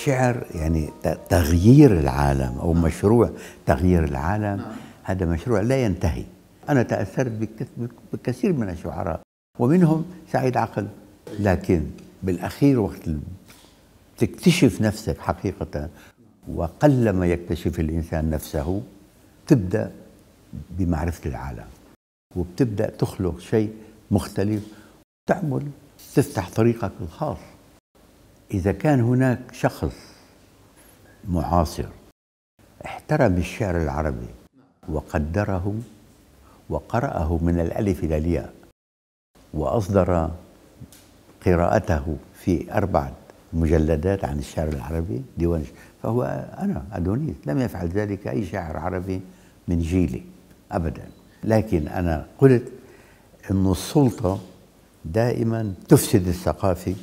الشعر يعني تغيير العالم أو مشروع تغيير العالم. هذا مشروع لا ينتهي. أنا تأثرت بكثير من الشعراء ومنهم سعيد عقل، لكن بالأخير وقت تكتشف نفسك حقيقة، وقلما يكتشف الإنسان نفسه، تبدأ بمعرفة العالم وبتبدأ تخلق شيء مختلف، تعمل تفتح طريقك الخاص. إذا كان هناك شخص معاصر احترم الشعر العربي وقدره وقرأه من الألف إلى الياء وأصدر قراءته في 4 مجلدات عن الشعر العربي ديوان، فهو أنا أدونيس. لم يفعل ذلك أي شاعر عربي من جيلي أبدا. لكن أنا قلت أن السلطة دائما تفسد الثقافة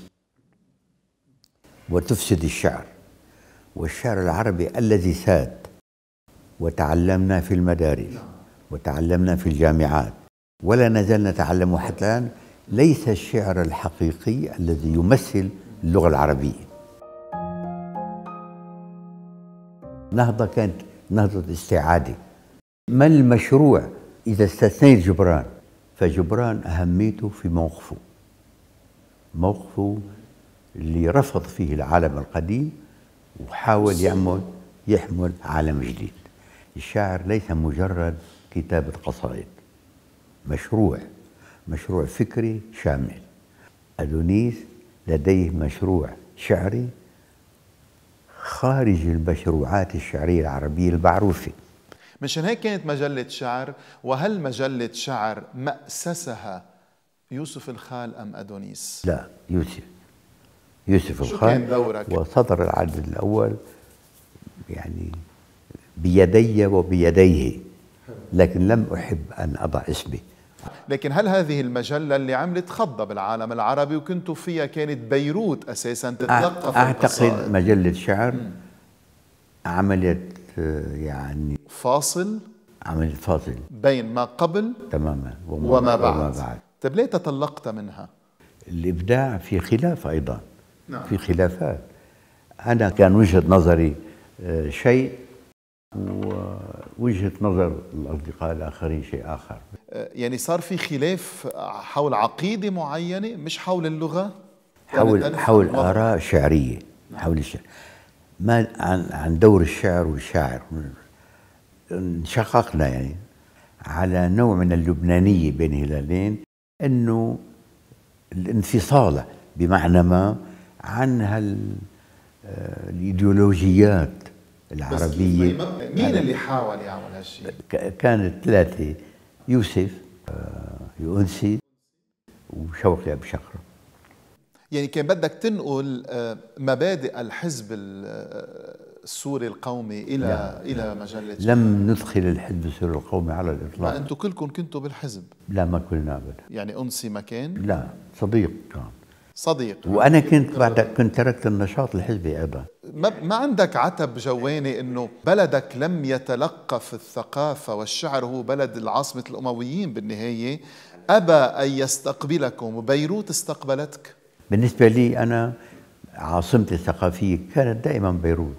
وتفسد الشعر، والشعر العربي الذي ساد وتعلمنا في المدارس وتعلمنا في الجامعات ولا نزال نتعلم حتى الآن، ليس الشعر الحقيقي الذي يمثل اللغة العربية. نهضة كانت نهضة استعادة. ما المشروع إذا استثنيت جبران؟ فجبران أهميته في موقفه اللي رفض فيه العالم القديم وحاول يحمل عالم جديد. الشعر ليس مجرد كتابة قصائد، مشروع فكري شامل. أدونيس لديه مشروع شعري خارج المشروعات الشعرية العربية المعروفة. مشان هيك كانت مجلة شعر. وهل مجلة شعر مأسسها يوسف الخال أم أدونيس؟ لا، يوسف الخال. كان دورك؟ وصدر العدد الأول يعني بيدي وبيديه، لكن لم أحب أن أضع اسمي. لكن هل هذه المجلة اللي عملت خضة بالعالم العربي وكنتوا فيها كانت بيروت أساساً تتلقف أعتقد مجلة شعر عملت يعني عملت فاصل بين ما قبل تماما وما بعد. طيب ليه تطلقت منها؟ الإبداع في خلاف أيضا. نعم. في خلافات. أنا كان وجهة نظري شيء ووجهة نظر الأصدقاء الآخرين شيء آخر. يعني صار في خلاف حول عقيدة معينة مش حول اللغة؟ حول آراء شعرية. حول الشعر، ما عن دور الشعر والشاعر. انشققنا يعني على نوع من اللبنانية بين هلالين، أنه الانفصال بمعنى ما عن الإيديولوجيات العربية. مين اللي حاول يعمل هالشيء؟ كانت 3: يوسف، يونسي، وشوقي أبو شقرة. يعني كان بدك تنقل مبادئ الحزب السوري القومي إلى مجلة شعر. لم ندخل الحزب السوري القومي على الإطلاق. أنتم كلكم كنتوا بالحزب؟ لا، ما كلنا أبدا. يعني أنسي ما كان؟ لا، صديق كان. صديق. وأنا كنت تركت النشاط الحزبي أيضا. ما عندك عتب جواني إنه بلدك لم يتلقف الثقافة والشعر، هو بلد العاصمة الأمويين بالنهاية، أبى أن يستقبلكم وبيروت استقبلتك؟ بالنسبة لي أنا عاصمتي الثقافية كانت دائما بيروت.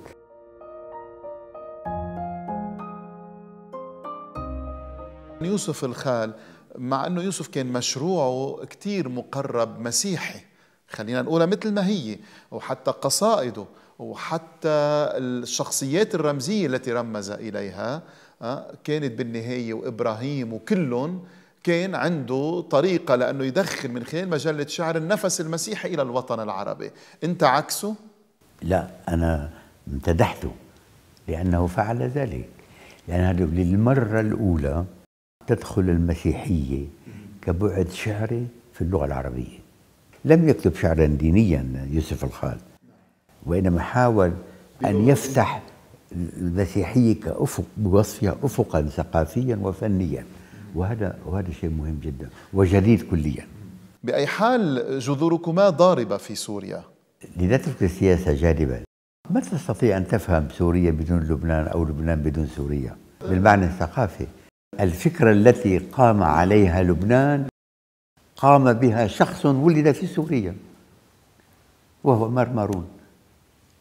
يوسف الخال، مع أنه يوسف كان مشروعه كتير مقرب مسيحي، خلينا نقولها مثل ما هي، وحتى قصائده وحتى الشخصيات الرمزية التي رمز إليها كانت بالنهاية، وإبراهيم وكلهم كان عنده طريقة لأنه يدخل من خلال مجلة شعر النفس المسيحي إلى الوطن العربي. أنت عكسه؟ لا، أنا امتدحته لأنه فعل ذلك، لأن للمرة الأولى تدخل المسيحية كبعد شعري في اللغة العربية. لم يكتب شعرا دينيا يوسف الخال، وإنما حاول أن يفتح المسيحية كأفق بوصفها أفقا ثقافيا وفنيا، وهذا شيء مهم جدا وجديد كليا. بأي حال جذوركما ضاربة في سوريا؟ لنترك السياسة جانبا، ما تستطيع أن تفهم سوريا بدون لبنان أو لبنان بدون سوريا بالمعنى الثقافي. الفكرة التي قام عليها لبنان قام بها شخص ولد في سوريا وهو مرمرون.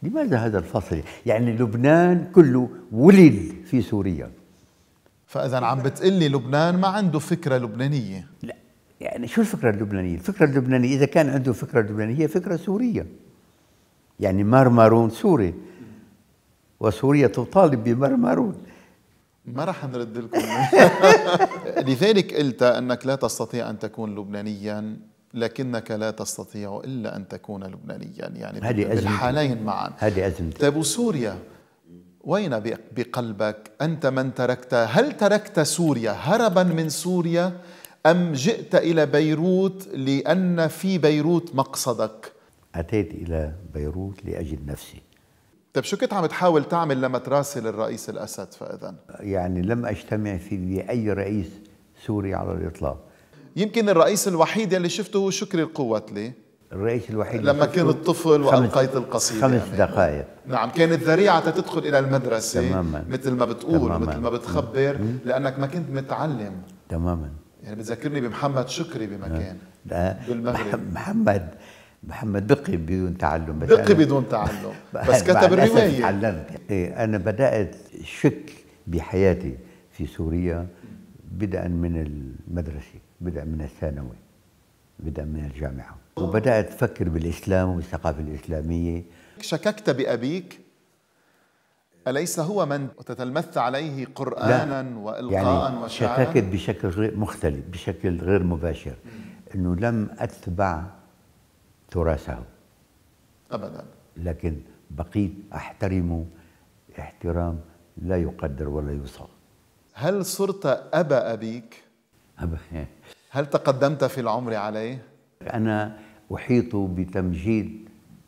لماذا هذا الفصل؟ يعني لبنان كله ولد في سوريا. فإذا عم بتقلي لبنان ما عنده فكرة لبنانية. لا، يعني شو الفكرة اللبنانية؟ الفكرة اللبنانية إذا كان عنده فكرة لبنانية هي فكرة سورية. يعني مارمارون سوري، وسوريا تطالب بمارمارون. ما رح نرد لكم. لذلك قلت أنك لا تستطيع أن تكون لبنانيا، لكنك لا تستطيع إلا أن تكون لبنانيا، يعني بالحالين معا. هذه أزمتي. طيب وسوريا وين بقلبك؟ أنت من تركتها؟ هل تركت سوريا هربا من سوريا أم جئت إلى بيروت لأن في بيروت مقصدك؟ أتيت إلى بيروت لأجد نفسي. طيب شو كنت عم تحاول تعمل لما تراسل الرئيس الأسد فإذن؟ يعني لم أجتمع في بأي رئيس سوري على الإطلاق. يمكن الرئيس الوحيد اللي شفته هو شكري القواتلي، الرئيس الوحيد لما كنت طفل وألقيت القصيدة 5 دقائق. نعم، كانت ذريعة تدخل إلى المدرسة تماما. مثل ما بتقول تماما. مثل ما بتخبر، لأنك ما كنت متعلم تماما. يعني بتذكرني بمحمد شكري بمكان بالمغرب. محمد بقي بدون تعلم، بقي بدون تعلم بس كتب الرواية. تعلمت. أنا بدأت شك بحياتي في سوريا بدءا من المدرسة، بدءا من الثانوي، بدءا من الجامعة، وبدأت أفكر بالإسلام وبالثقافة الإسلامية. شككت بأبيك؟ أليس هو من تتلمذت عليه قرآنا وإلقاء يعني وشعرا؟ شككت بشكل غير مختلف، بشكل غير مباشر، أنه لم أتبع تراثه أبدا، لكن بقيت أحترمه احترام لا يقدر ولا يوصف. هل صرت أبا أبيك؟ هل تقدمت في العمر عليه؟ أنا أحيط بتمجيد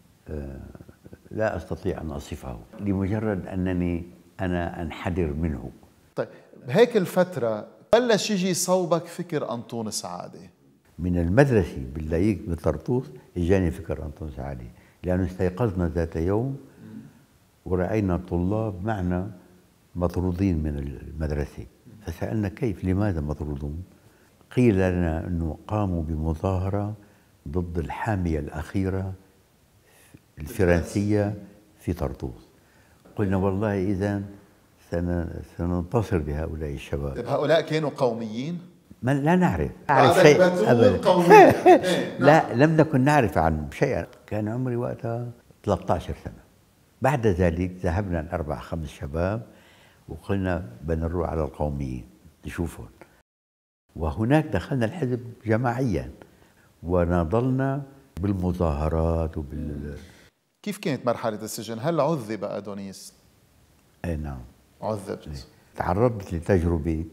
لا أستطيع أن أصفه، لمجرد أنني أنا أنحدر منه. طيب بهيك الفترة بلش يجي صوبك فكر أنطون سعادة؟ من المدرسة باللايق بطرطوس إجاني فكر أنطون سعادة، لأنه استيقظنا ذات يوم ورأينا طلاب معنا مطرودين من المدرسة، فسألنا كيف، لماذا مطرودون؟ قيل لنا أنه قاموا بمظاهرة ضد الحامية الأخيرة الفرنسية في طرطوس. قلنا والله إذن سننتصر بهؤلاء الشباب. طيب هؤلاء كانوا قوميين؟ ما لا نعرف شيء أبدا. لا، لم نكن نعرف عنهم شيئا. كان عمري وقتها 13 سنة. بعد ذلك ذهبنا 4 5 شباب وقلنا بدنا نروح على القوميين نشوفهم، وهناك دخلنا الحزب جماعيا ونضلنا بالمظاهرات كيف كانت مرحلة السجن؟ هل عذب أدونيس؟ اي نعم، عذبت. تعرضت لتجربة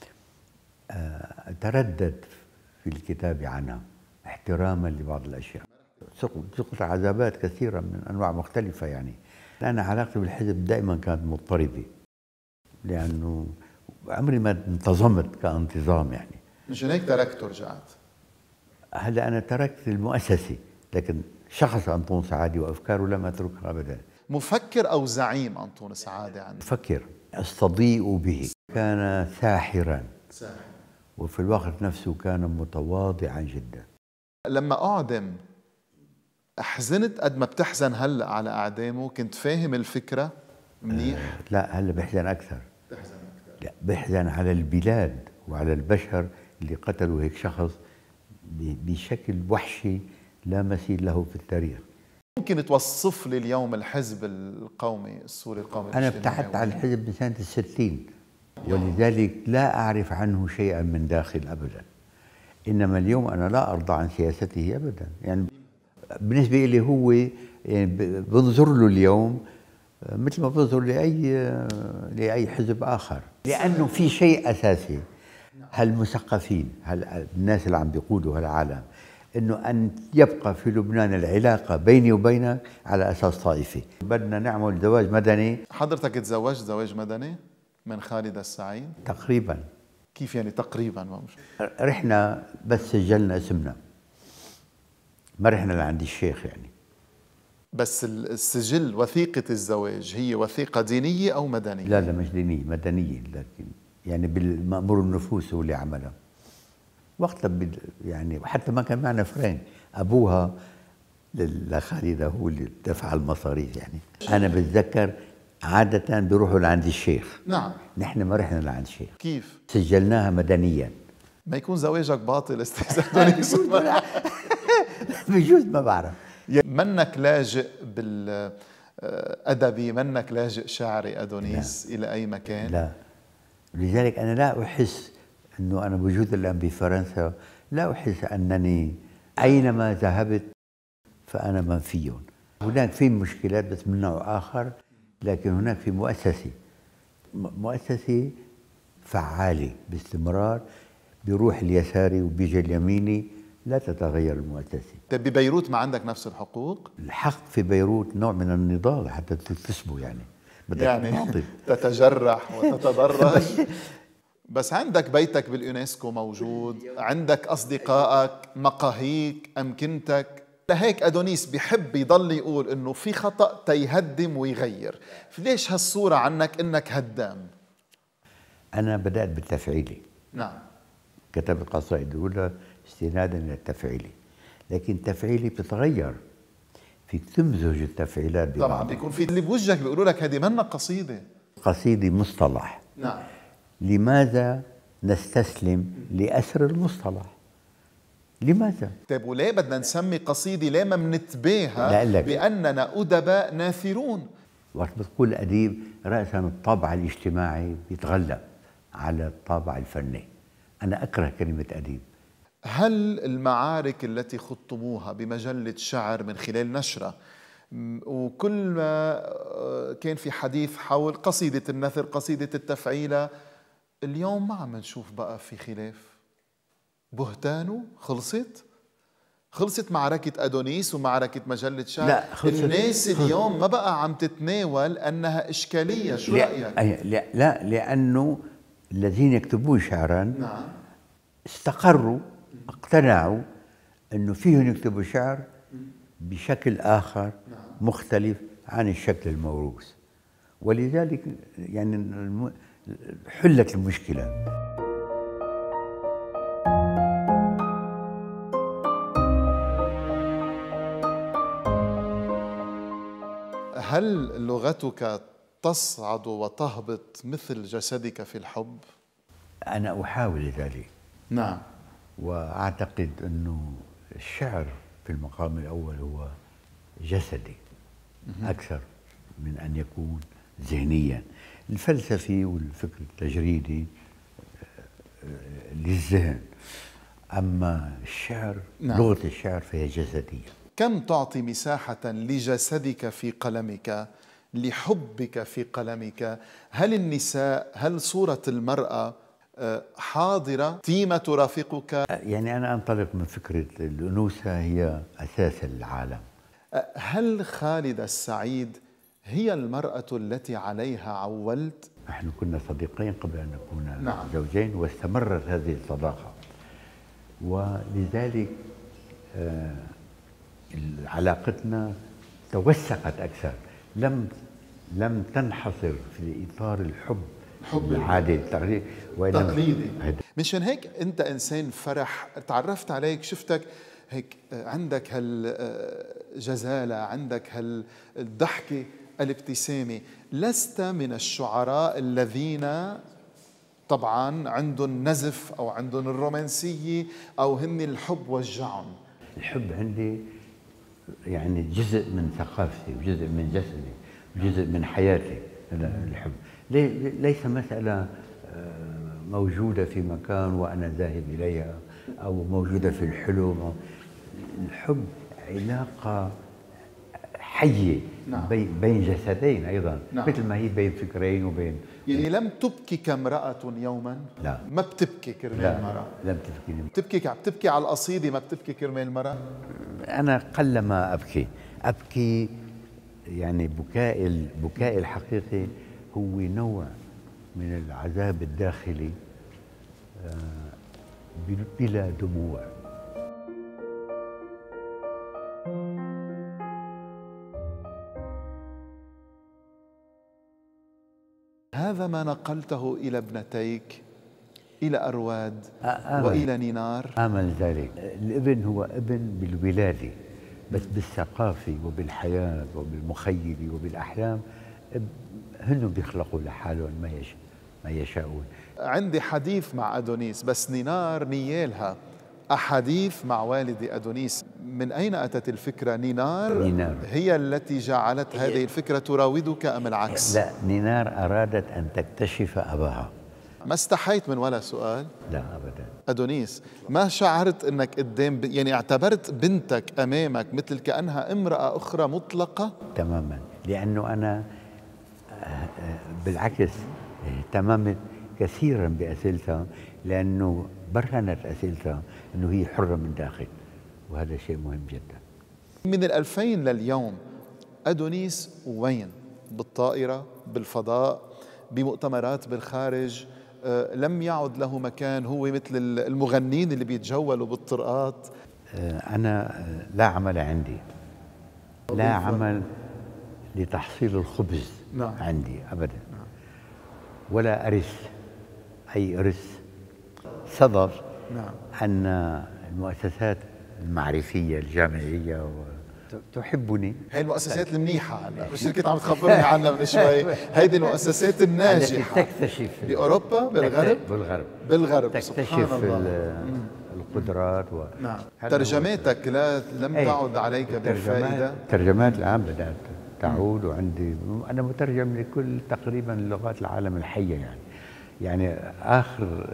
تردد في الكتاب عنها احتراما لبعض الأشياء. سقط عذابات كثيرة من أنواع مختلفة. يعني أنا علاقتي بالحزب دائما كانت مضطربة، لأنه عمري ما انتظمت كانتظام. يعني مشان هيك تركت ورجعت. هلا أنا تركت المؤسسة، لكن شخص أنطون سعادة وأفكاره لم أتركها أبدا. مفكر أو زعيم أنطون سعادة عنه؟ مفكر أستضيء به. كان ساحرا وفي الوقت نفسه كان متواضعا جدا. لما أعدم أحزنت قد ما بتحزن هلأ على أعدامه؟ كنت فاهم الفكرة منيح؟ لا، هلا بحزن أكثر. لا، بحزن على البلاد وعلى البشر اللي قتلوا هيك شخص بشكل وحشي لا مثيل له في التاريخ. ممكن توصف لي اليوم الحزب القومي السوري القومي؟ أنا ابتعدت عن الحزب من سنة 60، ولذلك لا أعرف عنه شيئا من داخل أبدا. إنما اليوم أنا لا أرضى عن سياسته أبدا. يعني بالنسبة لي هو يعني بنظر له اليوم مثل ما بنظر لأي حزب آخر، لأنه في شيء أساسي. هالمثقفين، الناس اللي عم بيقودوا هالعالم، إنه أن يبقى في لبنان العلاقة بيني وبينك على أساس طائفي. بدنا نعمل زواج مدني. حضرتك تزوجت زواج مدني من خالد السعيد؟ تقريبا. كيف يعني تقريبا؟ رحنا بس سجلنا اسمنا، ما رحنا لعند الشيخ يعني. بس السجل وثيقة الزواج هي وثيقة دينية أو مدنية؟ لا مش دينية، مدنية، لكن يعني بالمأمور النفوس هو اللي عملها وقتها. يعني حتى ما كان معنا فرين. أبوها لخالد هو اللي دفع المصاريف يعني. أنا بتذكر عادة بيروحوا لعند الشيخ. نعم. نحن ما رحنا لعند الشيخ. كيف؟ سجلناها مدنيا. ما يكون زواجك باطل استاذ أدونيس. بجوز ما بعرف. منك لاجئ بالأدبي، منك لاجئ شعري أدونيس لا. إلى أي مكان؟ لا، لذلك أنا لا أحس أنه أنا موجود الآن بفرنسا، لا أحس أنني أينما ذهبت فأنا منفي. هناك في مشكلات بس من نوع آخر، لكن هناك في مؤسسة فعالة باستمرار، بيروح اليساري وبيجي اليميني، لا تتغير المؤسسة. طيب ببيروت ما عندك نفس الحقوق؟ الحق في بيروت نوع من النضال حتى تكتسبه يعني. بدك يعني تتجرح وتتضرر. بس عندك بيتك باليونسكو موجود، عندك أصدقائك، مقاهيك، أمكنتك. لهيك أدونيس بيحب يضل يقول إنه في خطأ تيهدم ويغير. ليش هالصورة عنك إنك هدام؟ أنا بدأت بالتفعيلي. نعم. كتبت قصائد الأولى استنادا للتفعيلي، لكن تفعيلي بتتغير، فيك تمزج التفعيلات ببعض. طبعا بيكون في اللي بوجهك بيقولوا لك هذه منا قصيدة. قصيدة مصطلح. نعم. لماذا نستسلم لأسر المصطلح؟ لماذا؟ طيب وليه بدنا نسمي قصيدة ليه ما منتباهها بأننا أدباء ناثرون؟ وقت بتقول أديب رأسا الطابع الاجتماعي بيتغلب على الطابع الفني. أنا أكره كلمة أديب. هل المعارك التي خضتموها بمجلة شعر من خلال نشرة، وكل ما كان في حديث حول قصيدة النثر، قصيدة التفعيلة، اليوم ما عم نشوف بقى في خلاف؟ بهتانه خلصت معركة أدونيس ومعركة مجلة شعر. لا، الناس اليوم ما بقى عم تتناول أنها إشكالية. شو رأيك؟ لا، لأنه الذين يكتبون شعرا نعم. استقروا، اقتنعوا أنه فيهم يكتبوا شعر بشكل آخر مختلف عن الشكل الموروث، ولذلك يعني حلت المشكلة. هل لغتك تصعد وتهبط مثل جسدك في الحب؟ أنا أحاول ذلك. نعم. وأعتقد أنه الشعر في المقام الأول هو جسدي أكثر من أن يكون ذهنيا. الفلسفي والفكر التجريدي للذهن، أما الشعر نعم. لغة الشعر فهي جسدية. كم تعطي مساحة لجسدك في قلمك، لحبك في قلمك؟ هل النساء، هل صورة المرأة حاضرة، تيمة ترافقك؟ يعني أنا أنطلق من فكرة الأنوثة هي أساس العالم. هل خالد السعيد هي المرأة التي عليها عولت؟ نحن كنا صديقين قبل أن نكون نعم. زوجين، واستمرت هذه الصداقة، ولذلك علاقتنا توسعت أكثر، لم تنحصر في إطار الحب العادي التقليدي. مشان هيك أنت إنسان فرح. تعرفت عليك، شفتك هيك عندك هالجزالة، عندك هالضحكة، الابتسامة. لست من الشعراء الذين طبعا عندهم نزف أو عندهم الرومانسية أو هن الحب وجعهم. الحب عندي يعني جزء من ثقافتي وجزء من جسدي وجزء من حياتي. الحب ليس مسألة موجودة في مكان وأنا ذاهب إليها أو موجودة في الحلم. الحب علاقة حية. نعم. بين جسدين أيضا. نعم. مثل ما هي بين فكرين وبين. يعني لم تبكي كامرأة يوما؟ لا. ما بتبكي كرمال مرأة؟ لم تبكي. بتبكي على القصيدة، ما بتبكي كرمال مرأة؟ أنا قلما أبكي يعني بكائي الحقيقي هو نوع من العذاب الداخلي بلا دموع. هذا ما نقلته إلى ابنتيك، إلى أرواد وإلى نينار. آمل ذلك. الابن هو ابن بالولادة، بس بالثقافة وبالحياة وبالمخيلة وبالأحلام هن بيخلقوا لحالهم ما يشاءون. عندي حديث مع أدونيس، بس نينار نيالها أحاديث مع والدي أدونيس. من أين أتت الفكرة؟ نينار هي التي جعلت هذه الفكرة تراودك أم العكس؟ لا، نينار أرادت أن تكتشف أباها. ما استحيت من ولا سؤال؟ لا أبدا. أدونيس، ما شعرت أنك قدام يعني اعتبرت بنتك أمامك مثل كأنها امرأة أخرى مطلقة؟ تماما، لأنه أنا بالعكس اهتممت كثيرا بأسئلتها، لأنه برهنت أسئلتها أنه هي حرة من داخل، وهذا شيء مهم جدا. من 2000 لليوم أدونيس وين؟ بالطائرة، بالفضاء، بمؤتمرات بالخارج، لم يعد له مكان، هو مثل المغنين اللي بيتجولوا بالطرقات. أنا لا عمل عندي، لا عمل لتحصيل الخبز. نعم. عندي أبدا. نعم. ولا أرث أي إرث. صدف. نعم. أن المؤسسات المعرفية الجامعية تحبني. هي المؤسسات المنيحة، مش اللي كنت عم تخبرني عنها من شوي، هيدي المؤسسات الناجحة التي تكتشف بأوروبا، بالغرب. بالغرب تكتشف القدرات نعم. ترجماتك لم تعد عليك بالفائدة؟ ترجمات الآن بدأت تعود، وعندي أنا مترجم لكل تقريبا لغات العالم الحية يعني آخر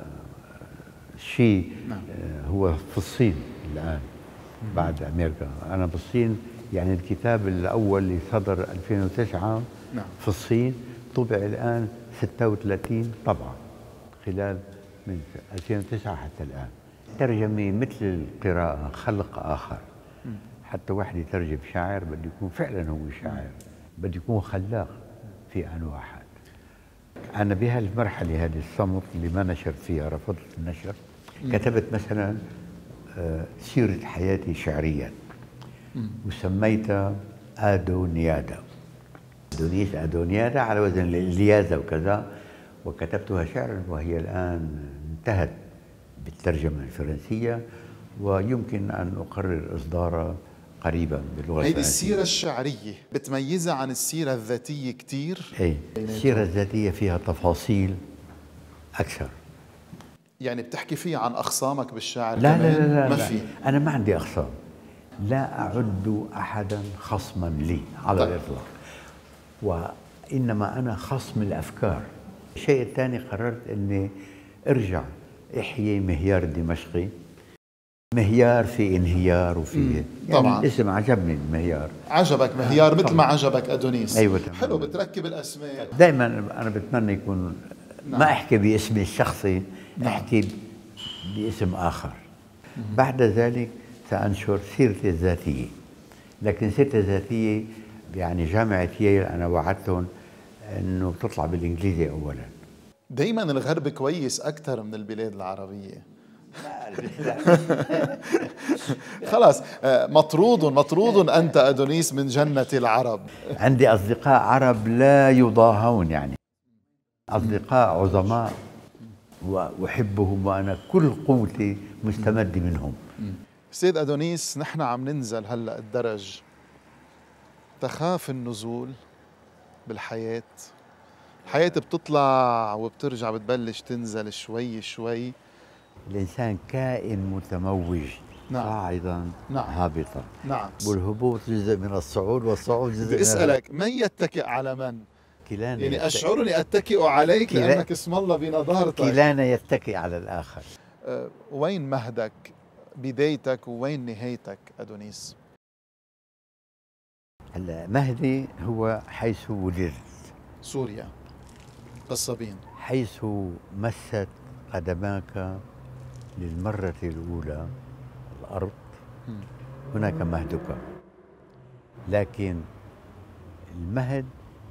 شيء هو في الصين الآن بعد أمريكا. أنا بالصين يعني الكتاب الأول اللي صدر 2009 في الصين طبع الآن 36 طبعة خلال من 2009 حتى الآن. ترجمة مثل القراءة خلق آخر. حتى واحد يترجم شاعر بده يكون فعلا هو شاعر، بده يكون خلاق في آن واحد. أنا بهالمرحلة هذه الصمت اللي ما نشرت فيها، رفضت النشر، كتبت مثلا سيرة حياتي شعريا وسميتها آدونيادا. أدونيادا على وزن الإلياذة وكذا، وكتبتها شعرا، وهي الآن انتهت بالترجمة الفرنسية، ويمكن أن أقرر إصدارها قريبا باللغة الفرنسية. هذه السيرة الشعرية بتميزها عن السيرة الذاتية كتير؟ إيه، السيرة الذاتية فيها تفاصيل أكثر. يعني بتحكي فيه عن أخصامك بالشعر؟ لا لا لا, لا ما في. أنا ما عندي أخصام، لا أعد أحدا خصما لي على الإطلاق، وإنما أنا خصم الأفكار. الشيء الثاني، قررت أني أرجع أحيي مهيار الدمشقي. مهيار في انهيار وفي يعني طبعا اسم عجبني مهيار. عجبك مهيار مثل ما عجبك أدونيس؟ أيوة. حلو، بتركب الأسماء. دائما أنا بتمنى يكون ما أحكي باسمي الشخصي، أحكي باسم آخر. بعد ذلك سأنشر سيرتي الذاتية، لكن سيرتي الذاتية يعني جامعة ييل أنا وعدتهم أنه تطلع بالإنجليزي أولا. دايما الغرب كويس أكثر من البلاد العربية. خلاص، مطرود أنت أدونيس من جنة العرب. عندي أصدقاء عرب لا يضاهون، يعني أصدقاء عظماء وأحبهم، وأنا كل قوتي مستمد منهم. سيد أدونيس، نحن عم ننزل هلأ الدرج، تخاف النزول بالحياة؟ الحياة بتطلع وبترجع، بتبلش تنزل شوي شوي. الإنسان كائن متموج. نعم. صاعدا. نعم. هابطا. نعم. والهبوط جزء من الصعود، والصعود جزء من بسألك من يتكئ على من؟ كلانا يعني أشعرني أتكئ عليك لأنك اسم الله بنظارتك. كلانا يتكئ على الآخر. وين مهدك بدايتك ووين نهايتك أدونيس؟ هلا مهدي هو حيث ولدت، سوريا، قصبين، حيث مست قدماك للمرة الأولى الأرض، هناك مهدك. لكن المهد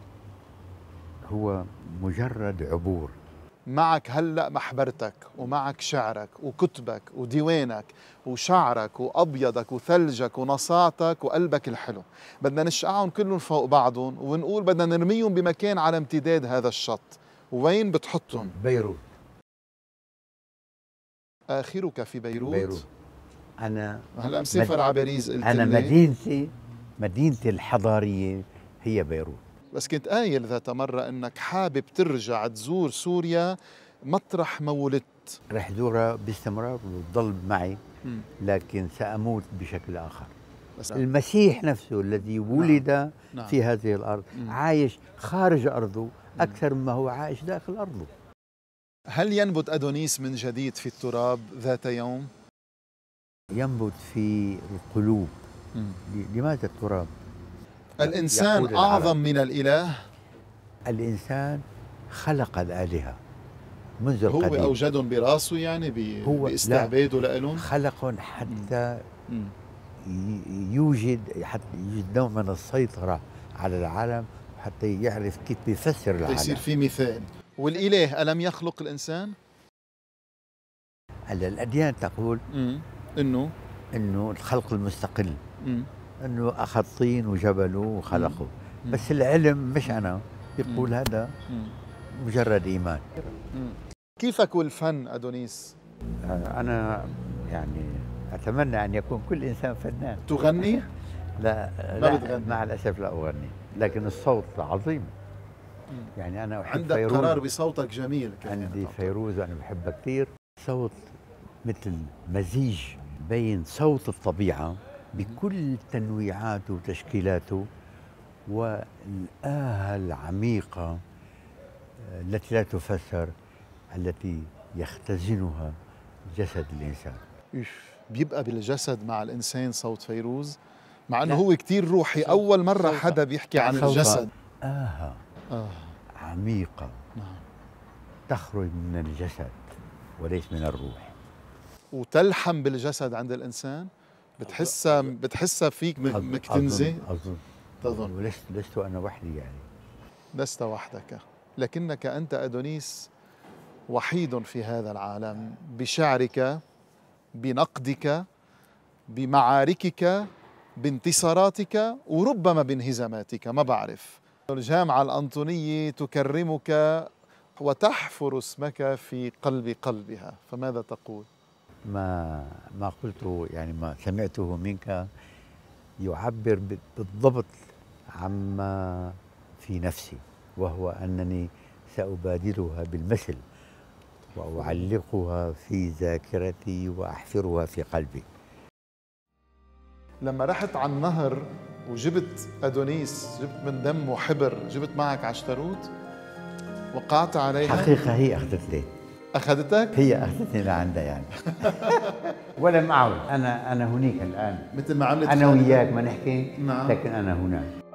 هو مجرد عبور. معك هلأ محبرتك، ومعك شعرك وكتبك وديوانك وشعرك وأبيضك وثلجك ونصاعتك وقلبك الحلو، بدنا نشقعهم كلهم فوق بعضهم ونقول بدنا نرميهم بمكان على امتداد هذا الشط. وين بتحطهم؟ بيروت. آخرك في بيروت؟ بيروت. أنا هلا مسافر على باريس قلت أنا لي. مدينتي الحضارية هي بيروت. بس كنت قايل ذات مرة انك حابب ترجع تزور سوريا مطرح ما ولدت. رح زورها باستمرار وتضل معي، لكن سأموت بشكل آخر. بس المسيح نفسه الذي ولد نعم. في هذه الأرض عايش خارج أرضه أكثر مما هو عايش داخل أرضه. هل ينبت أدونيس من جديد في التراب ذات يوم؟ ينبت في القلوب. لماذا التراب؟ الإنسان أعظم من الإله؟ الإنسان خلق الآلهة منذ القديم. هو أوجدهم براسه يعني باستعباده لهم؟ خلقهم حتى يوجد نوع من السيطرة على العالم، حتى يعرف كيف يفسر العالم، يصير في مثال. والإله ألم يخلق الإنسان؟ هلا الأديان تقول إنه الخلق المستقل، إنه أخذ طين وجبله وخلقه. بس العلم مش أنا يقول هذا مجرد إيمان. كيفك والفن أدونيس؟ أنا يعني أتمنى أن يكون كل إنسان فنان. تغني؟ لا بتغني. مع الأسف لا أغني، لكن الصوت عظيم. يعني أنا أحب عندك فيروز. قرار بصوتك جميل. عندي فيروز وأنا بحبها كثير. صوت مثل مزيج بين صوت الطبيعة بكل تنويعاته وتشكيلاته والآهة العميقة التي لا تفسر، التي يختزنها جسد الإنسان. بيبقى بالجسد مع الإنسان صوت فيروز، مع أنه هو كتير روحي. أول مرة حدا بيحكي عن الجسد. عميقة تخرج من الجسد وليس من الروح، وتلحم بالجسد عند الإنسان. بتحسها فيك مكتنزة. تظن لست أنا وحدي، يعني لست وحدك، لكنك أنت أدونيس وحيد في هذا العالم، بشعرك، بنقدك، بمعاركك، بانتصاراتك، وربما بانهزاماتك، ما بعرف. الجامعة الأنطونية تكرمك وتحفر اسمك في قلب قلبها، فماذا تقول؟ ما قلته، يعني ما سمعته منك يعبر بالضبط عما في نفسي، وهو أنني سأبادلها بالمثل وأعلقها في ذاكرتي وأحفرها في قلبي. لما رحت على النهر وجبت أدونيس، جبت من دم وحبر، جبت معك عشتروت، وقعت عليها. حقيقة هي أخذتني. أخذتك؟ هي أخذتني لعندها يعني. ولم أعد. أنا هناك الآن، مثل ما عملت أنا وياك ما نحكي. نعم. لكن أنا هنا.